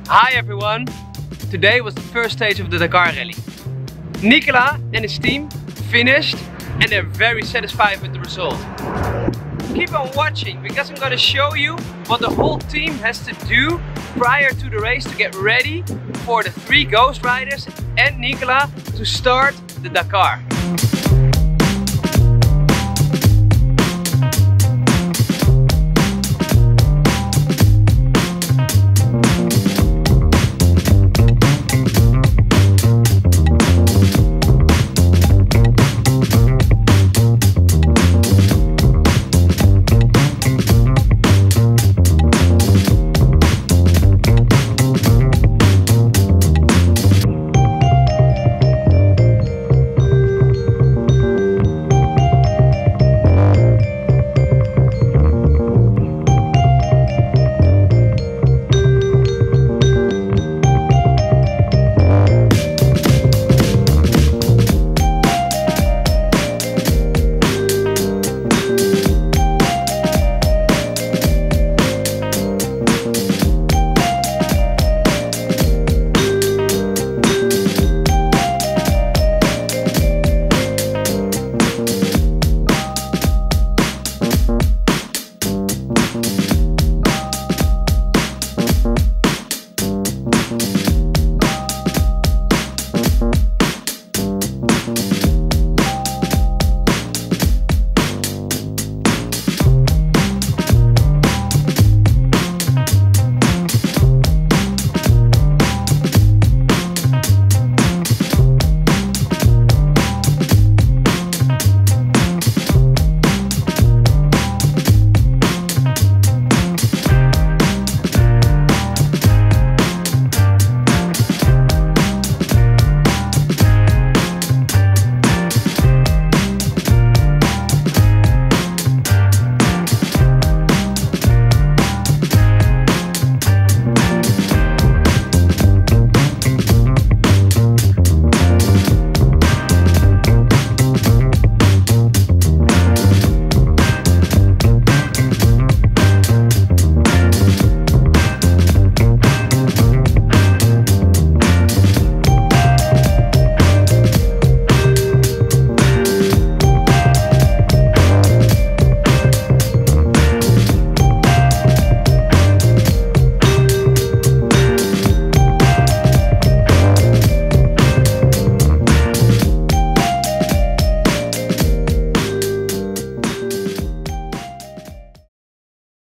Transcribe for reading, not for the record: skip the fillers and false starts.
Hi everyone! Today was the first stage of the Dakar Rally. Nicolas and his team finished and they're very satisfied with the result. Keep on watching because I'm gonna show you what the whole team has to do prior to the race to get ready for the 3 Ghost Riders and Nicolas to start the Dakar.